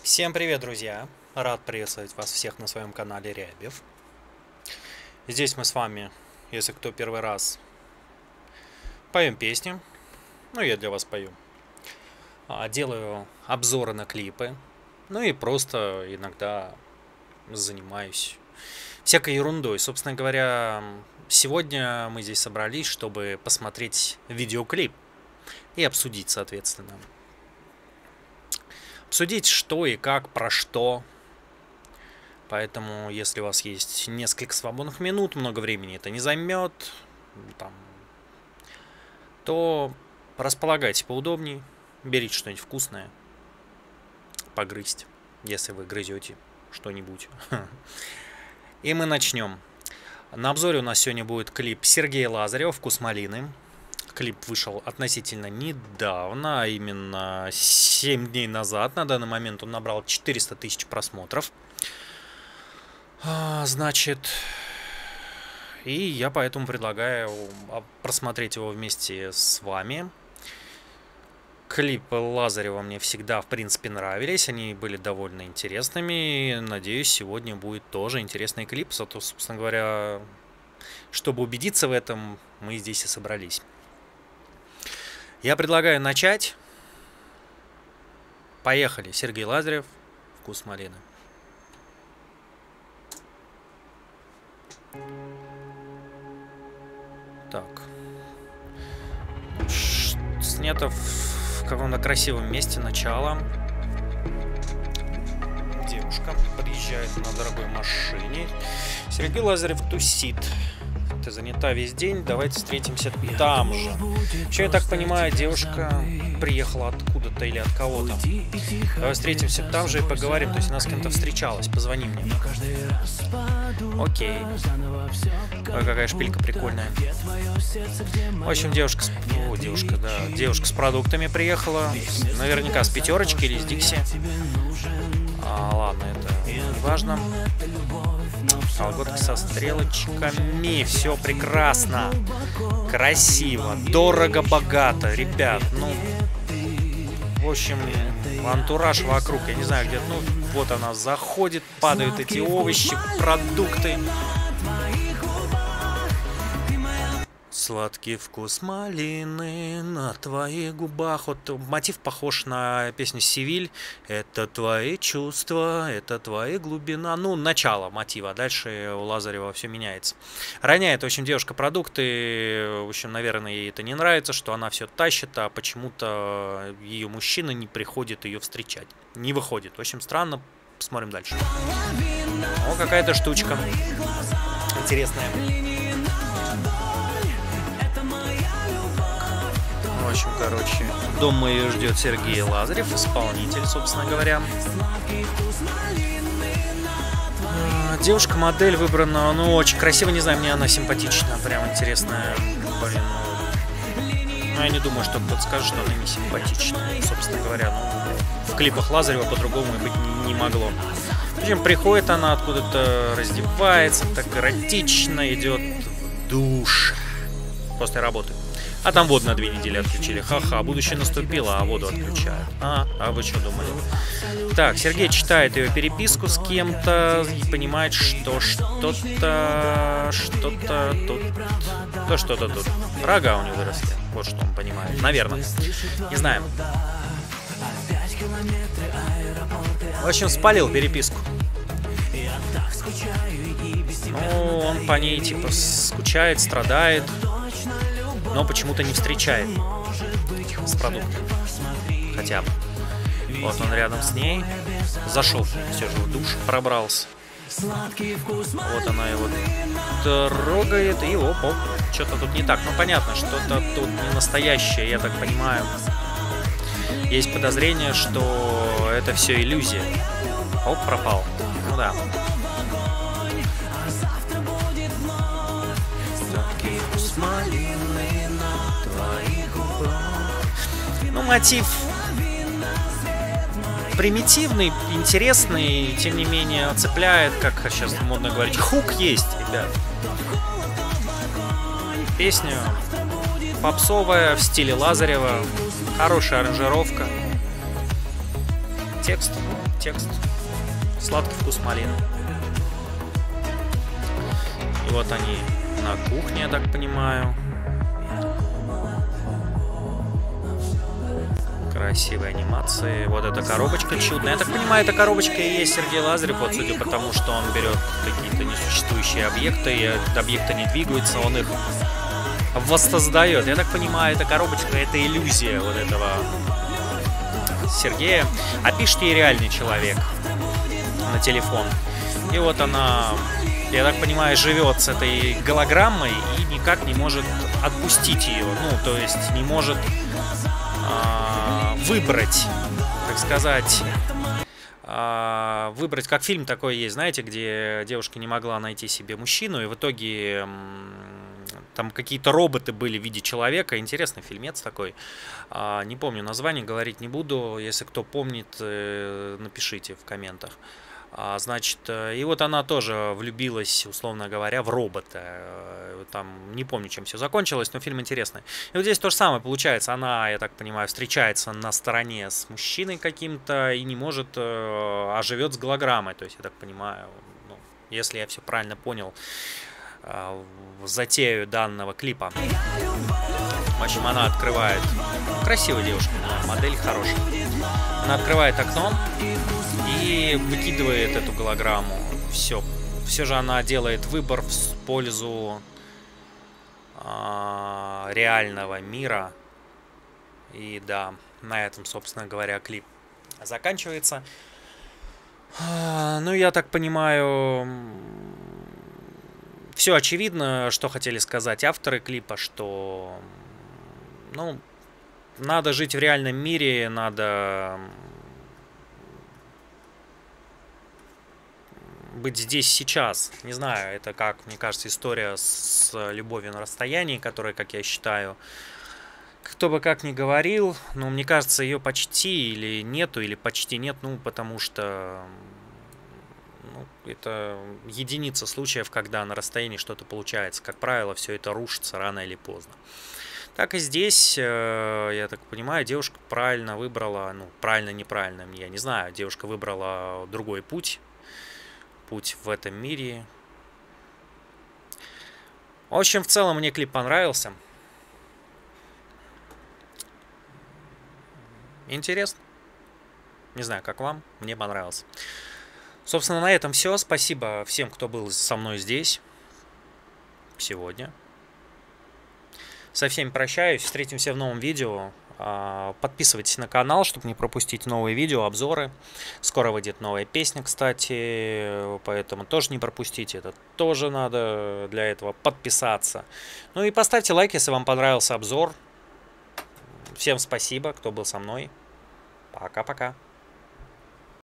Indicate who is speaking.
Speaker 1: Всем привет, друзья! Рад приветствовать вас всех на своем канале Рябев. Здесь мы с вами, если кто первый раз, поем песни. Ну, я для вас пою. Делаю обзоры на клипы. Ну и просто иногда занимаюсь всякой ерундой. Собственно говоря, сегодня мы здесь собрались, чтобы посмотреть видеоклип и обсудить, соответственно. Обсудить, что и как, про что. Поэтому, если у вас есть несколько свободных минут, много времени это не займет, то располагайте поудобнее, берите что-нибудь вкусное, погрызть, если вы грызете что-нибудь. И мы начнем. На обзоре у нас сегодня будет клип Сергея Лазарева «Вкус малины». Клип вышел относительно недавно, а именно 7 дней назад. На данный момент он набрал 400 тысяч просмотров. Значит, и я поэтому предлагаю просмотреть его вместе с вами. Клипы Лазарева мне всегда, в принципе, нравились. Они были довольно интересными. Надеюсь, сегодня будет тоже интересный клип. Зато, собственно говоря, чтобы убедиться в этом, мы здесь и собрались. Я предлагаю начать. Поехали. Сергей Лазарев, «Вкус малины». Так. Снято в каком-то красивом месте, начало. Девушка приезжает на дорогой машине. Сергей Лазарев тусит. Ты занята весь день, давайте встретимся там же. Вообще, я так понимаю, девушка приехала откуда-то или от кого-то. Давай встретимся там же и поговорим. То есть она с кем-то встречалась. Позвони мне. Окей. Ой, какая шпилька прикольная. В общем, девушка с продуктами приехала. Наверняка с пятерочки или с Дикси. Ладно, это не важно. Колготки со стрелочками. Все прекрасно. Красиво. Дорого-богато. Ребят, в общем, антураж вокруг. Я не знаю, где. Вот она заходит. Падают эти овощи, продукты. Сладкий вкус малины на твоих губах. Вот мотив похож на песню «Севиль». Это твои чувства, это твои глубина. Начало мотива. Дальше у Лазарева все меняется. Роняет, в общем, девушка продукты. В общем, наверное, ей это не нравится, что она все тащит, а почему-то ее мужчина не приходит ее встречать. Не выходит. В общем, странно. Посмотрим дальше. О, какая-то штучка. Интересная. В общем, дома ее ждет Сергей Лазарев, исполнитель, собственно говоря. Девушка-модель выбрана, очень красиво, не знаю, мне она симпатичная, прям интересная. Блин, я не думаю, что кто-то скажет, что она не симпатичная, собственно говоря. В клипах Лазарева по-другому быть не могло. В общем, приходит она откуда-то, раздевается, так эротично, идет в душ после работы. А там воду на 2 недели отключили. Ха-ха, будущее наступило, а воду отключают. А вы что думали? Так, Сергей читает ее переписку с кем-то и понимает, что что-то тут. Рога у него выросли. Вот что он понимает. Наверное. Не знаю. В общем, спалил переписку. Он по ней типа скучает, страдает. Но почему-то не встречает с продуктами. Хотя бы. Вот он рядом с ней. Зашел все же в душ, пробрался. Вот она его трогает. И оп, что-то тут не так. Понятно, что-то тут не настоящее, я так понимаю. Есть подозрение, что это все иллюзия. Оп, пропал. Да. Мотив примитивный, интересный, тем не менее цепляет, как сейчас модно говорить. Хук есть, ребят. Песня попсовая в стиле Лазарева, хорошая аранжировка. текст. Текст. Сладкий вкус малины. И вот они на кухне, я так понимаю. Красивые анимации. Вот эта коробочка чудная. Я так понимаю, эта коробочка и есть Сергей Лазарев. Вот судя по тому, что он берет какие-то несуществующие объекты, и объекты не двигаются, он их воссоздает. Я так понимаю, эта коробочка — это иллюзия вот этого Сергея. А пишет ей реальный человек на телефон. И вот она, я так понимаю, живет с этой голограммой и никак не может отпустить ее. Ну, то есть не может выбрать, так сказать, выбрать, как фильм такой есть, знаете, где девушка не могла найти себе мужчину, и в итоге там какие-то роботы были в виде человека. Интересный фильмец такой. Не помню название, говорить не буду. Если кто помнит, напишите в комментах. Значит, и вот она тоже влюбилась, условно говоря, в робота. Там не помню, чем все закончилось, но фильм интересный. И вот здесь то же самое получается. Она, я так понимаю, встречается на стороне с мужчиной каким-то и не может, а живет с голограммой. То есть, я так понимаю, ну, если я все правильно понял, затею данного клипа. В общем, она открывает... Красивая девушка, модель хорошая. Она открывает окно и выкидывает эту голограмму. Все. Все же она делает выбор в пользу реального мира. И да, на этом, собственно говоря, клип заканчивается. Ну, я так понимаю, все очевидно, что хотели сказать авторы клипа, что, ну, надо жить в реальном мире, надо быть здесь сейчас. Не знаю, это, как мне кажется, история с любовью на расстоянии, которая, как я считаю, кто бы как ни говорил, но мне кажется, ее почти или нету, или почти нет, ну, потому что это единица случаев, когда на расстоянии что-то получается. Как правило, все это рушится рано или поздно. Так и здесь, я так понимаю, девушка правильно выбрала, ну, правильно-неправильно, я не знаю, девушка выбрала другой путь в этом мире. В общем, в целом мне клип понравился. Интересно. Не знаю, как вам, мне понравился. Собственно, на этом все. Спасибо всем, кто был со мной здесь сегодня. Со всеми прощаюсь. Встретимся в новом видео. Подписывайтесь на канал, чтобы не пропустить новые видео, обзоры. Скоро выйдет новая песня, кстати. Поэтому тоже не пропустите. Это тоже надо для этого подписаться. Ну и поставьте лайк, если вам понравился обзор. Всем спасибо, кто был со мной. Пока-пока.